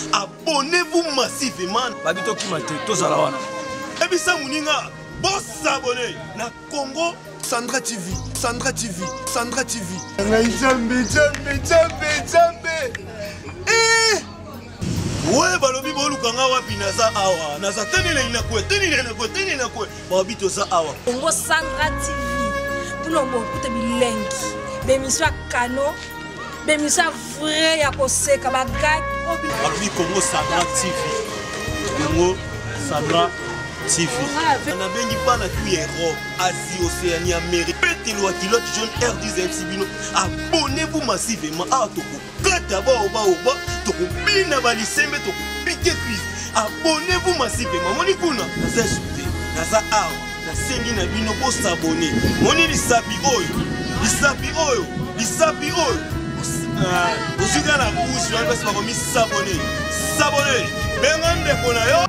abonnez-vous massivement. Babito Kimate, Tozalawana. Et puis ça, Mouninga, boss s'abonner. Na Congo, Sandra TV, Sandra TV, Sandra TV. Ouais, balobi bolukanga wapi naza awa. Naza tenile inakwe, tenile inakwe. Babito za awa. Congo Sandra TV. Pour nous écouter bilingue. Bémission Kano. Bémission vrai ya koseka bagay. Balobi Congo Sandra TV. Congo Sandra TV. On a bengi pas na tu Europe, Asie, Océanie, Amérique. Pétez-le à kilote jaune R10 Sibino. Abonnez-vous massivement à Toko. Kataba oba. Toko bina balisembe toko piqué crise. Abonnez-vous massivement. Moni kuna naza shute. Naza awa. Na sengi na bino po s'abonner. Moni lisapi oyo. Lisapi oyo. Osika na bouche, on va se faire s'abonner. S'abonner. Benga ndeko na yo.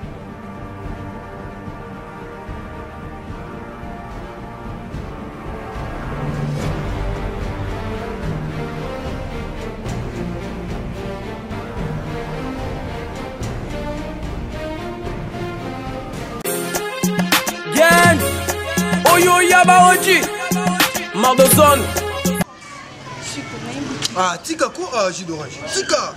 Oyo Yabaoji Mardozone. Ah, tika ko jus d'orange. Tika.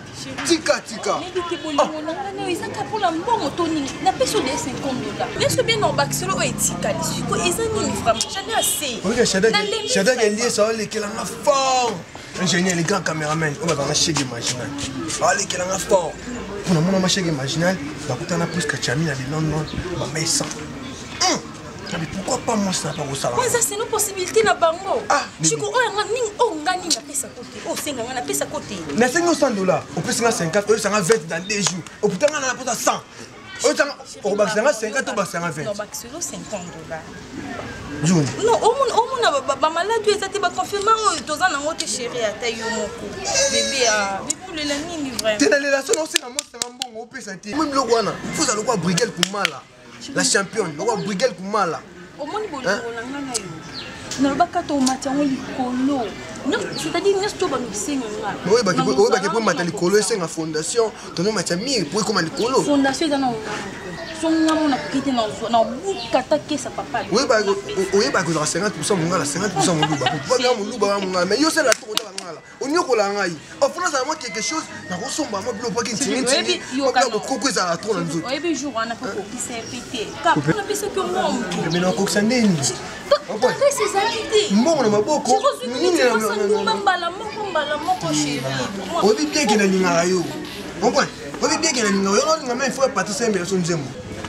J'adore les liens, ça les qu'elle a fort. Ingénieur, les grands caméramans, on va dans la chèque imaginale. Ah, les qu'elle a fort. Pour mon ma chèque imaginale, bah quand on a plus que Chamine à Londres, bah mais ça. Mais pourquoi pas moi ça pas au salon? Mais ça c'est une possibilité na bango. Ah, tu ko o ngani na pesa côté. O senga na pesa côté. Na $500, on peut 50, on 20 dans 2 jours. Au putain on a pas 100. On va 50 ou 20. Non, bah c'est $50. June. Non, au na ba malade ezati ba confirmer o toza na ngote chérie ata yo moko. Bébé a pour le nini vraiment. T'es dans les relations aussi na moi c'est un bon au pesa ti. Même le wana, faut aller quoi Brigel Kumala. La championne, le roi Brigel Kumala. Au moins, il y a un peu de c'est-à-dire que tu vas nous signer. Oui, parce que vous avez une fondation, tu as une fondation. Son nom a quitté dans le sa papa. Oui, bah, oui, bah, 50% mon gars, 50% mon loup. Mon loup, mais yo c'est la tour de la ngala. On y a quoi la ngai. En France, ça a quelque chose. Na ressemble à moi, bloc pas qui tient. Yo ka ko ko za la tour nzo. Oui, mais jour on a pas ko qui s'est pété. Car on a pensé que moi. Mais non, ko sandeni. On peut ces invités. Mon na maboko. Nini na mbala moko chérie. Obi bien que na ngala yo. On point. Obi bien que na ngala yo, on a même faut pas tout ça mais son nzemo.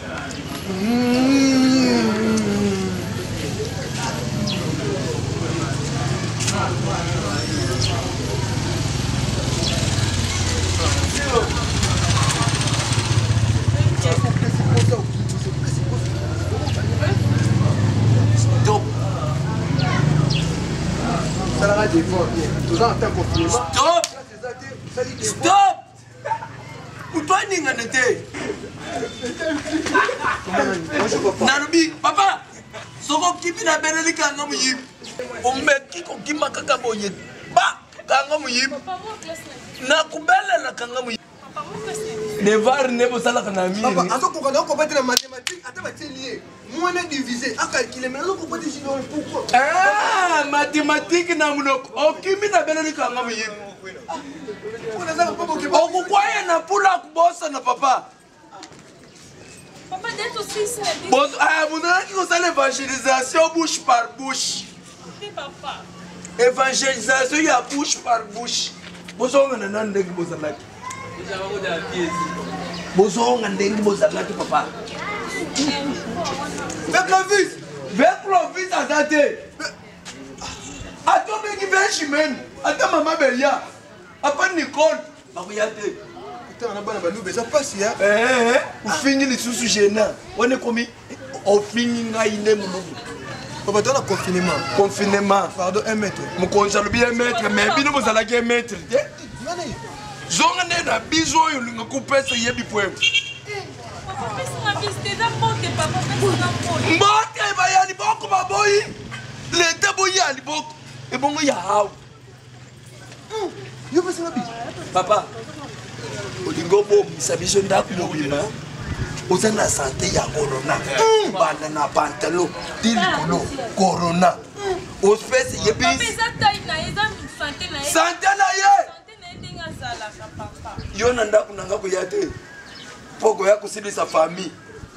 Stop. Stop. Narubi, papa, soko kipi na beneli kanga muyim. Omeki ko kima kaka boye. Ba, kanga muyim. Na kubele la kanga muyim. Nevar nebo sala kana mi. Papa, aso ko kana ko battre mathématique, ata ba lié. Moins divisé, à calculer mais non ko battre jino pourquoi? Ah, mathématique na munoko. Okimi na beneli kanga muyim. Okukwaye na pula kubosa na papa. Papa d'être aussi ça. Bon, ah, vous n'avez qu'une seule évangélisation bouche par bouche. Oui, papa. Évangélisation, il y a bouche par bouche. Bozonga na ndengi bozalaki. Bozonga ndengi bozalaki papa. Avec Clovis à date. Attends, mais qui vient chimène. Attends, maman Belia. Après Nicole. Mariate. Putain, on a pas de ça passe ya. Vous finissez les sous gênants. On est commis. On finit ngaïne mon. Papa, tu as confinement. Confinement. Pardon, 1 mètre. Mon conseil bien mètre, mais bien vous allez mètre. Zonga na biso yo linga kupesa yebi poem. Papa, mais ça visité d'abord papa, mais Mbote bayani boko baboyi. Leta boyani boko. E bongo ya hawo. Yo pesa na bi. Papa. olingo bomisa biso ndako mobima oza na santé ya corona banda na pantalon ti likolo corona ospèce yebisi santé na ye yo na ndako nanga koya te poko ya kosilisa famille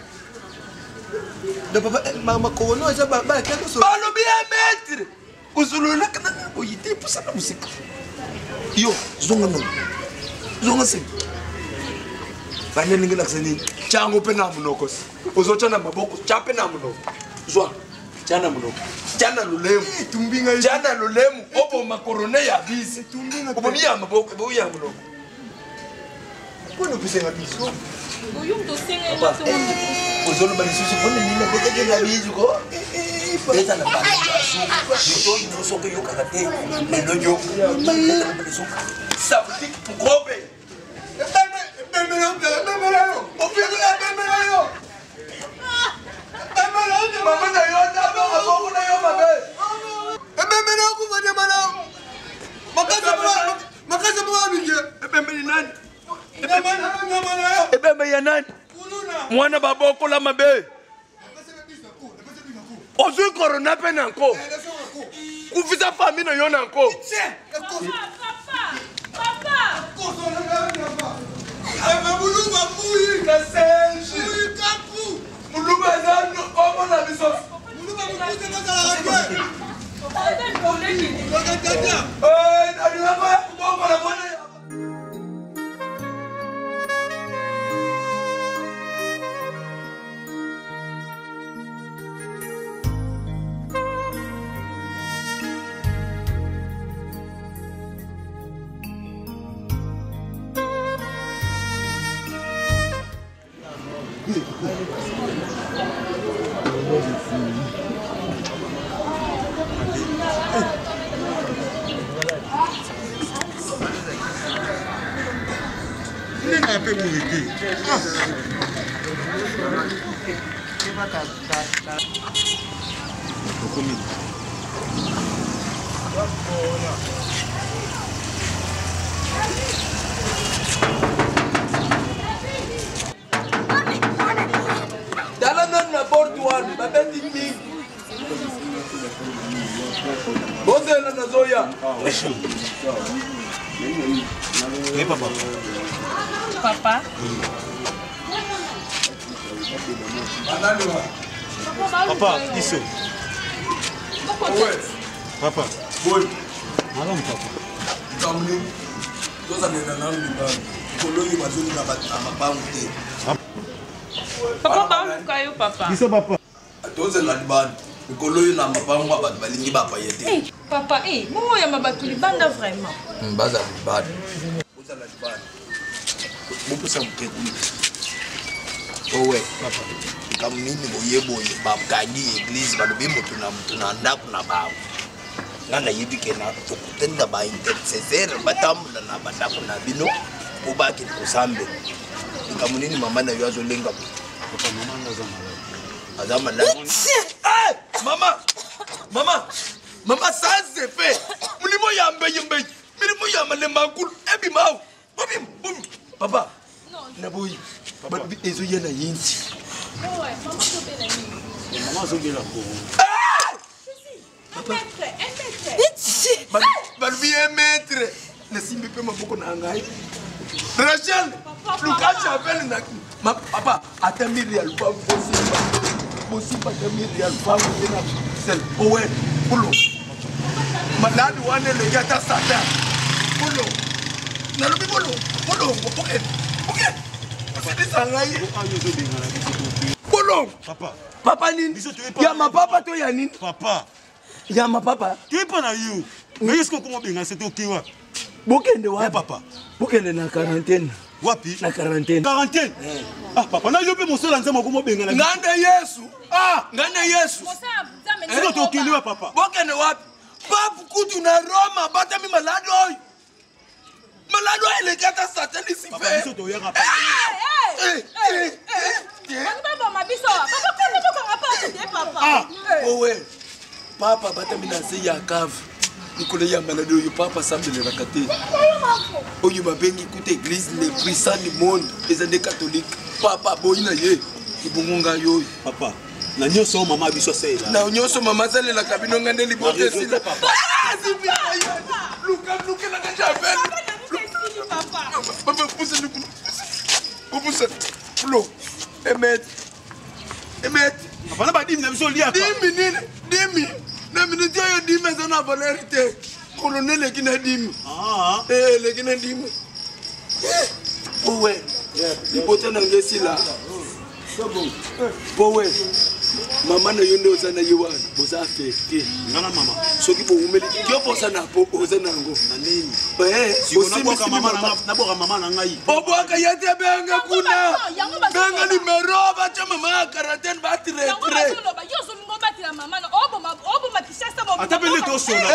de papa mama corona eza ba quelque chose balobi ya maître uzulula kana oyite pusa na musika yo zonga se bane ningi lakseni chango pe na munoko uzocha na maboko chape na munoko zwa chana munoko chana lulemu tumbinga chana lulemu obo makorone ya bisi tumbinga obo ya maboko obo ya munoko kono bisenga biso Boyum to senga ina to uzolo balisusu pone nina beteke na bizu ko beta na ba yo no so ke yo karate lelo yo sabti gobe ebembe ya nani mwana baboko la mabe ozwi corona pe nanko kufisa famille no yo nanko un peu mérité. Dala non na porte one, babeti mingi. Bonde na nazoya. Oui, papa. Papa. Papa, ici. Papa. Boy. Madame, papa. Kamni. Toza nena na mbali. Koloyi bazoni na mabangu te. Papa banguka yo papa. Ici, papa. Toza la libani. Koloyi na mabangu abantu balingi bapa yete. Papa, momo ya mabatu libanda vraiment. Baza libani. Toza la libani. Mupusa mkekuli. Owe, papa. Kamnini boyeboye babkanyi église balobi moto na ndako na bawo. Ngana yibike na tokutenda ba intercesseur batamula na bandako na bino obaki kusambe. Kamnini mama na yo azolenga. Papa, maman Azama la. Mama ça c'est fait. Mulimo ya mbeye. Mulimo ya malemba kulu ebi mawo. Bum. Papa. Na boy. Papa ezo yena yinti. Ouais, maman to bela ni. Maman zongela ko. Un mètre. Balvi un mètre. Na simbe pe maboko na ngai. Rachel. Lucas appelle na. Papa, atamiri alfa possible. Possible atamiri alfa na sel. Owe, pulo. Maladi wane le gata sata. Pulo. Na lobi pulo. Okay. Papa nini? Ya mapapa to ya nini? Papa. Ya mapapa. Tu es pas na you. Mais est-ce que comment bien c'est OK wa? Bokende wa papa. Bokende na quarantaine. Wapi? Na quarantaine. Quarantaine. Ah papa, na yo pe mosala nzema comment bien na. Ngande Yesu. Ngande Yesu. C'est to OK wa papa. Bokende wapi? Papu kutu na Roma batami malado oy. Malado ile kata satani si Papa, fait. biso to ya papa. Owe. Papa batami na se ya cave. Nicolas Yamalade, il papa semble le racater. Oh, il m'a bien écouté l'église, les puissants du monde, les années catholiques. Papa, boyna ye, ibungunga yo. Papa, na nyoso mama biso sela. Na nyoso mama sela la cabine ngande libote sila. Papa. Luka na kajabel. Papa, pousse le pousse. Flo. Emet. Papa na ba dim na biso lia. Dimi. Na minute yo dimi zona valerité. Colonel le kina dimi. Ah. Le kina dimi. Powe. Libote na ngesi la. Powe. Mama na yondo sana yewa boza affecté. Ngana mama. Soki bo umeli kyo boza na po boza nango. Na nini? Aussi na boka mama na ngai. Obo akayate benga kuna. Benga numero ba chama mama quarantaine ba tirer. Atapele to sona.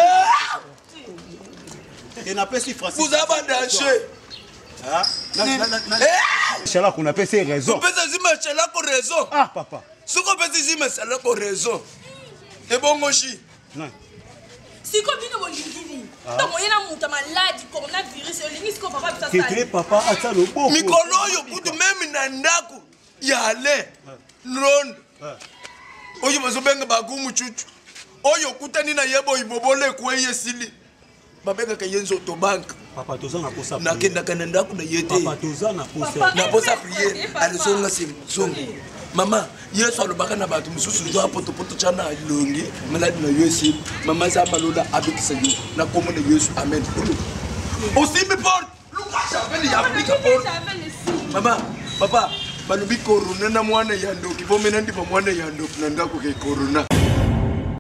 Et na pesi Francis. Vous avez danger. Ah, chala qu'on appelle ces raisons. Vous pensez que chala ko raison. Ah papa. Ce qu'on peut dire mais chala ko raison. Et bon mochi. Non. Si ko bino bolingili. To moyena muta maladi coronavirus olingi ko papa bisa sala. Kekele papa ata lo boko. Mikolo yo kutu même na ndako. Yale. Ronde. Oyo bazobenga bagumu chuchu. Oyo kutani na yebo ibobole kweye sili. Babenga kayenzo to bank. Papa tozana posa. Nakenda kanenda kuna yete. Papa tozana posa. Na posa prier. Alizonga songa. Mama, Yesu alobaka na batu mususu zo apoto chana longi. Maladi na Yesu. Mama za baloda abikisa yo. Na komo na Yesu. Amen. Aussi me porte. Lucas Chavel ya Afrika porte. Mama, papa, balobi corona na mwana ya ndoki. Bomena ndi mwana ya ndoki na ndako ke corona.